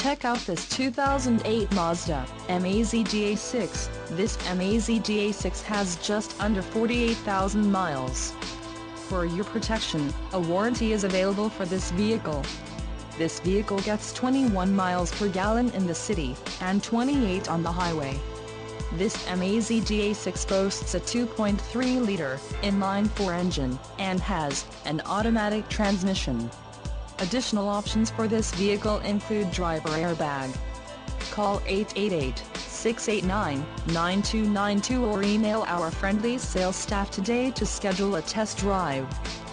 Check out this 2008 Mazda MAZDA6. This MAZDA6 has just under 48,000 miles. For your protection, a warranty is available for this vehicle. This vehicle gets 21 miles per gallon in the city, and 28 on the highway. This MAZDA6 boasts a 2.3-liter inline-4 engine, and has an automatic transmission. Additional options for this vehicle include driver airbag. Call 888-689-9292 or email our friendly sales staff today to schedule a test drive.